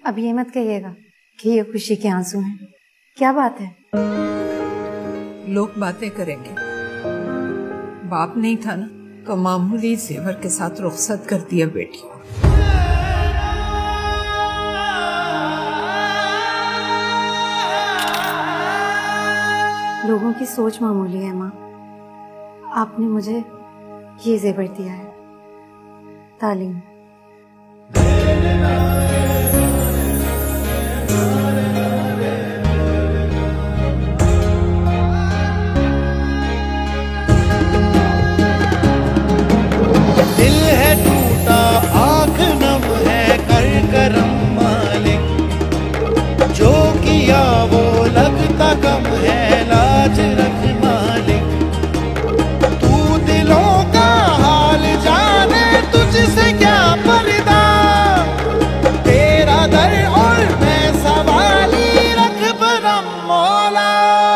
अब ये मत कहिएगा कि ये खुशी के आंसू हैं। क्या बात है? लोग बातें करेंगे। बाप नहीं था ना, तो मामूली जेवर के साथ रुखसत कर दिया बेटी को। लोगों की सोच मामूली है माँ। आपने मुझे ये जेवर दिया है, तालीम। दिल है टूटा, आँख नम है, कर करम मालिक, जो किया वो लगता कम है, लाज रख मालिक। तू दिलों का हाल जाने, तुझसे क्या पर्दा, तेरा दर और मैं सवाली, रख बरम मौला।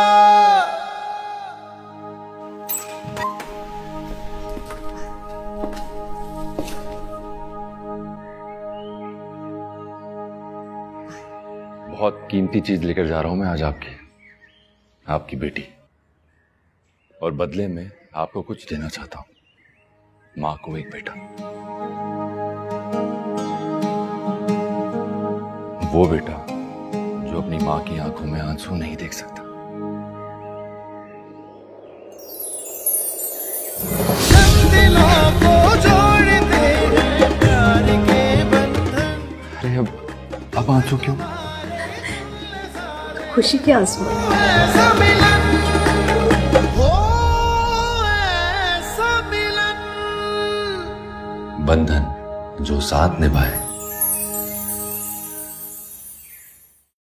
बहुत कीमती चीज लेकर जा रहा हूं मैं आज आपकी बेटी, और बदले में आपको कुछ देना चाहता हूं। मां को एक बेटा, वो बेटा जो अपनी मां की आंखों में आंसू नहीं देख सकता। दिलों को जोड़ते हैं प्यार के बंधन। अरे अब आंसू क्यों? खुशी के आंसू। ऐसा मिलन हो, ऐसा मिलन। बंधन जो साथ निभाए